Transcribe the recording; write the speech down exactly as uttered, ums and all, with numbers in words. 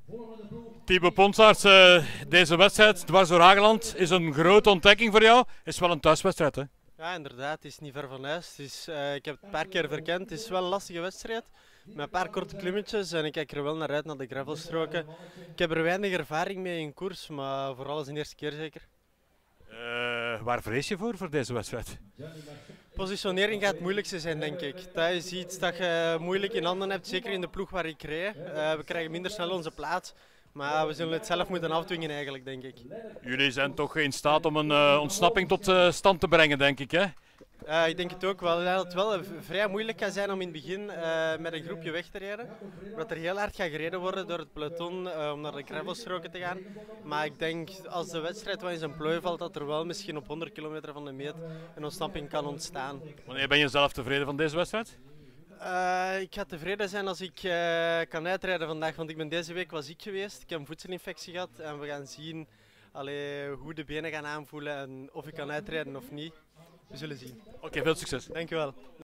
Thibaut Ponsaerts, uh, deze wedstrijd, dwars door Hageland, is een grote ontdekking voor jou. Is wel een thuiswedstrijd, hè? Ja, inderdaad. Het is niet ver van huis. Het is, uh, ik heb het een paar keer verkend. Het is wel een lastige wedstrijd. Met een paar korte klimmetjes en ik kijk er wel naar uit naar de gravelstroken. Ik heb er weinig ervaring mee in koers, maar vooral is de eerste keer zeker. Uh, waar vrees je voor, voor deze wedstrijd? Positionering gaat het moeilijkste zijn, denk ik. Dat is iets dat je moeilijk in handen hebt, zeker in de ploeg waar ik reed. Uh, we krijgen minder snel onze plaats, maar we zullen het zelf moeten afdwingen eigenlijk, denk ik. Jullie zijn toch in staat om een uh, ontsnapping tot uh, stand te brengen, denk ik, hè? Uh, ik denk het ook wel. Dat het wel vrij moeilijk kan zijn om in het begin uh, met een groepje weg te rijden. Omdat er heel hard gaat gereden worden door het peloton uh, om naar de gravelstroken te gaan. Maar ik denk als de wedstrijd wel in zijn plooi valt, dat er wel misschien op honderd kilometer van de meet een ontsnapping kan ontstaan. Wanneer ben je zelf tevreden van deze wedstrijd? Uh, ik ga tevreden zijn als ik uh, kan uitrijden vandaag, want ik ben deze week was ziek geweest. Ik heb een voedselinfectie gehad en we gaan zien allee, hoe de benen gaan aanvoelen en of ik kan uitrijden of niet. We zullen zien. Oké, okay, veel succes. Dankjewel.